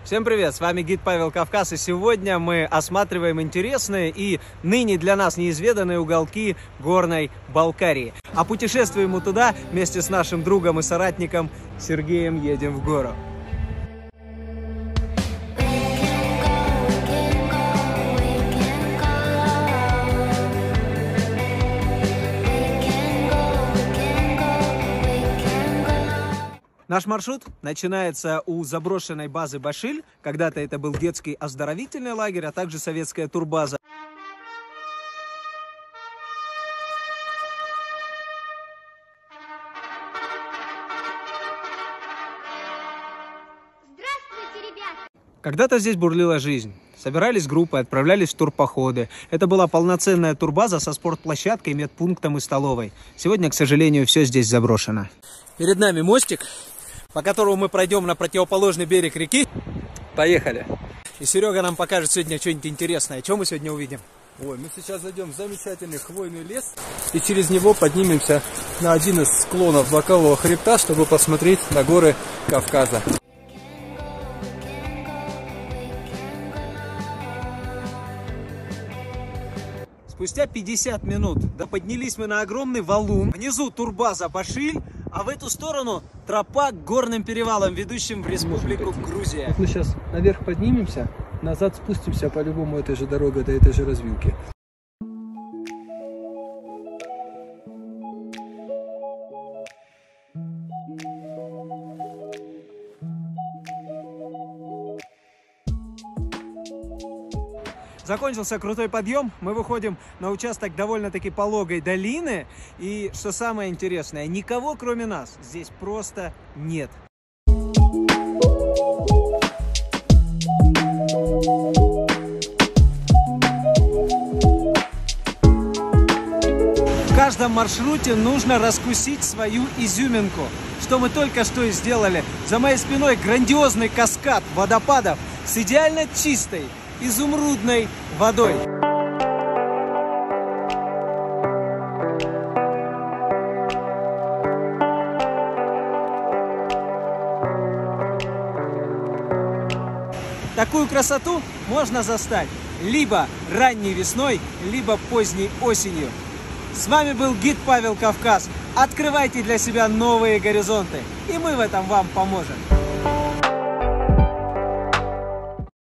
Всем привет, с вами гид Павел Кавказ, и сегодня мы осматриваем интересные и ныне для нас неизведанные уголки горной Балкарии. А путешествуем мы туда вместе с нашим другом и соратником Сергеем едем в гору. Наш маршрут начинается у заброшенной базы Башиль. Когда-то это был детский оздоровительный лагерь, а также советская турбаза. Здравствуйте, ребята! Когда-то здесь бурлила жизнь. Собирались группы, отправлялись в турпоходы. Это была полноценная турбаза со спортплощадкой, медпунктом и столовой. Сегодня, к сожалению, все здесь заброшено. Перед нами мостик, по которому мы пройдем на противоположный берег реки. Поехали! И Серега нам покажет сегодня что-нибудь интересное. Что мы сегодня увидим? Ой, мы сейчас зайдем в замечательный хвойный лес и через него поднимемся на один из склонов бокового хребта, чтобы посмотреть на горы Кавказа. Спустя 50 минут поднялись мы на огромный валун. Внизу турбаза Башиль, а в эту сторону тропа к горным перевалам, ведущим в республику Грузия. Мы сейчас наверх поднимемся, назад спустимся по-любому этой же дорогой до этой же развилки. Закончился крутой подъем, мы выходим на участок довольно-таки пологой долины. И что самое интересное, никого кроме нас здесь просто нет. В каждом маршруте нужно раскусить свою изюминку, что мы только что и сделали. За моей спиной грандиозный каскад водопадов с идеально чистой изумрудной водой. Такую красоту можно застать либо ранней весной, либо поздней осенью. С вами был гид Павел Кавказ. Открывайте для себя новые горизонты, и мы в этом вам поможем.